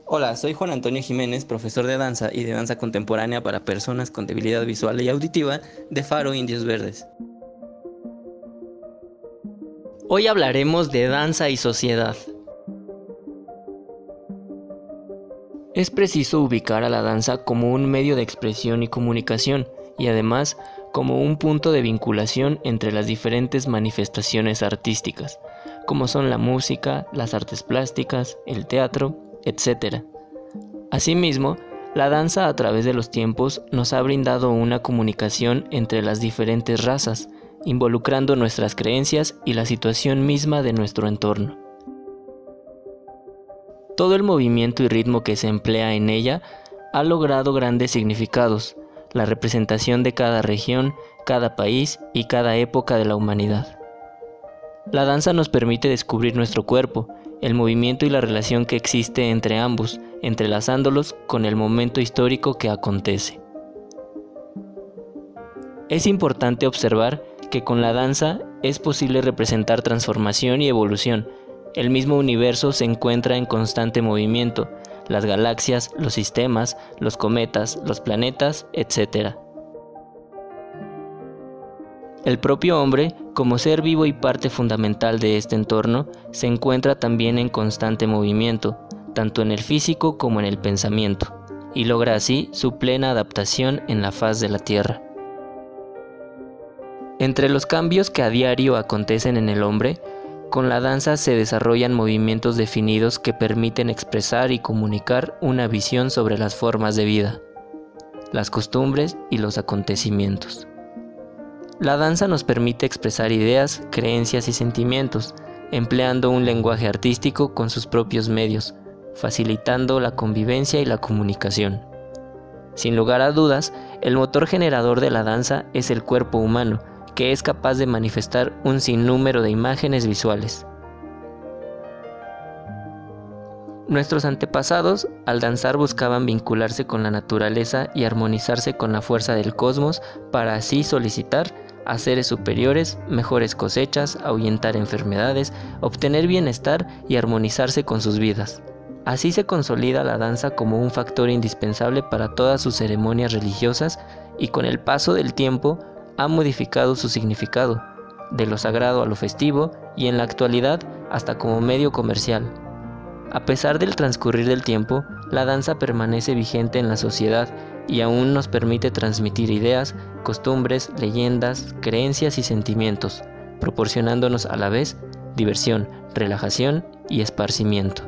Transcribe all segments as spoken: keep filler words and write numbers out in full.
Hola, soy Juan Antonio Jiménez, profesor de danza y de danza contemporánea para personas con debilidad visual y auditiva de Faro Indios Verdes. Hoy hablaremos de danza y sociedad. Es preciso ubicar a la danza como un medio de expresión y comunicación, y además como un punto de vinculación entre las diferentes manifestaciones artísticas, como son la música, las artes plásticas, el teatro, etcétera. Asimismo, la danza a través de los tiempos nos ha brindado una comunicación entre las diferentes razas, involucrando nuestras creencias y la situación misma de nuestro entorno. Todo el movimiento y ritmo que se emplea en ella ha logrado grandes significados, la representación de cada región, cada país y cada época de la humanidad. La danza nos permite descubrir nuestro cuerpo, el movimiento y la relación que existe entre ambos, entrelazándolos con el momento histórico que acontece. Es importante observar que con la danza es posible representar transformación y evolución. El mismo universo se encuentra en constante movimiento, las galaxias, los sistemas, los cometas, los planetas, etcétera. El propio hombre, como ser vivo y parte fundamental de este entorno, se encuentra también en constante movimiento, tanto en el físico como en el pensamiento, y logra así su plena adaptación en la faz de la Tierra. Entre los cambios que a diario acontecen en el hombre, con la danza se desarrollan movimientos definidos que permiten expresar y comunicar una visión sobre las formas de vida, las costumbres y los acontecimientos. La danza nos permite expresar ideas, creencias y sentimientos, empleando un lenguaje artístico con sus propios medios, facilitando la convivencia y la comunicación. Sin lugar a dudas, el motor generador de la danza es el cuerpo humano, que es capaz de manifestar un sinnúmero de imágenes visuales. Nuestros antepasados, al danzar, buscaban vincularse con la naturaleza y armonizarse con la fuerza del cosmos para así solicitar a seres superiores, mejores cosechas, ahuyentar enfermedades, obtener bienestar y armonizarse con sus vidas. Así se consolida la danza como un factor indispensable para todas sus ceremonias religiosas y con el paso del tiempo ha modificado su significado, de lo sagrado a lo festivo y en la actualidad hasta como medio comercial. A pesar del transcurrir del tiempo, la danza permanece vigente en la sociedad y aún nos permite transmitir ideas, costumbres, leyendas, creencias y sentimientos, proporcionándonos a la vez diversión, relajación y esparcimiento.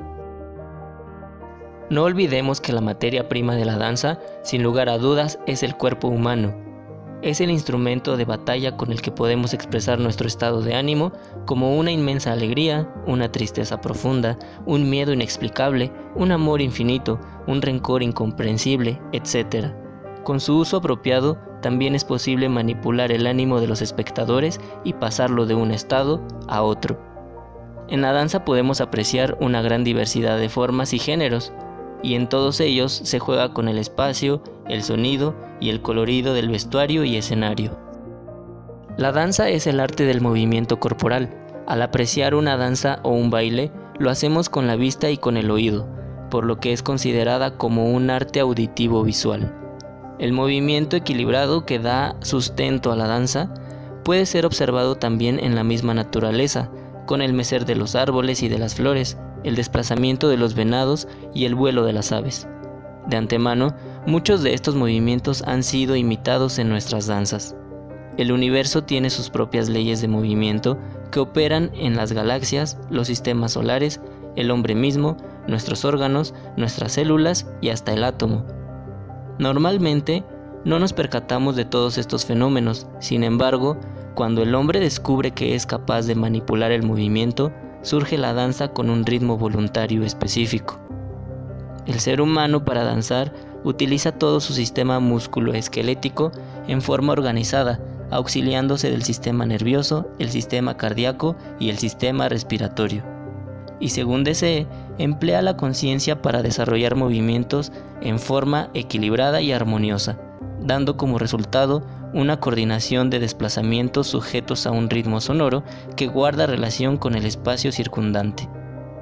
No olvidemos que la materia prima de la danza, sin lugar a dudas, es el cuerpo humano. Es el instrumento de batalla con el que podemos expresar nuestro estado de ánimo como una inmensa alegría, una tristeza profunda, un miedo inexplicable, un amor infinito, un rencor incomprensible, etcétera. Con su uso apropiado, también es posible manipular el ánimo de los espectadores y pasarlo de un estado a otro. En la danza podemos apreciar una gran diversidad de formas y géneros, y en todos ellos se juega con el espacio, el sonido y el colorido del vestuario y escenario. La danza es el arte del movimiento corporal. Al apreciar una danza o un baile, lo hacemos con la vista y con el oído, por lo que es considerada como un arte auditivo visual. El movimiento equilibrado que da sustento a la danza puede ser observado también en la misma naturaleza, con el mecer de los árboles y de las flores, el desplazamiento de los venados y el vuelo de las aves. De antemano, muchos de estos movimientos han sido imitados en nuestras danzas. El universo tiene sus propias leyes de movimiento que operan en las galaxias, los sistemas solares, el hombre mismo, nuestros órganos, nuestras células y hasta el átomo. Normalmente, no nos percatamos de todos estos fenómenos. Sin embargo, cuando el hombre descubre que es capaz de manipular el movimiento, surge la danza con un ritmo voluntario específico. El ser humano, para danzar, utiliza todo su sistema músculo-esquelético en forma organizada, auxiliándose del sistema nervioso, el sistema cardíaco y el sistema respiratorio. Y según desee, emplea la conciencia para desarrollar movimientos en forma equilibrada y armoniosa, dando como resultado una coordinación de desplazamientos sujetos a un ritmo sonoro que guarda relación con el espacio circundante.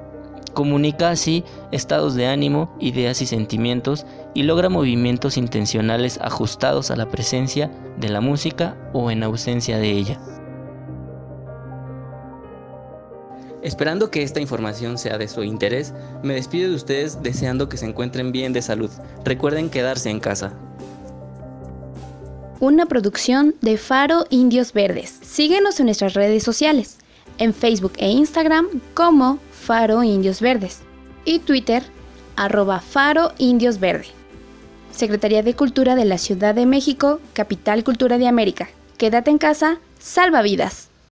Comunica así estados de ánimo, ideas y sentimientos y logra movimientos intencionales ajustados a la presencia de la música o en ausencia de ella. Esperando que esta información sea de su interés, me despido de ustedes deseando que se encuentren bien de salud. Recuerden quedarse en casa. Una producción de Faro Indios Verdes. Síguenos en nuestras redes sociales, en Facebook e Instagram como Faro Indios Verdes y Twitter arroba Faro Indios Verde. Secretaría de Cultura de la Ciudad de México, Capital Cultura de América. Quédate en casa, salva vidas.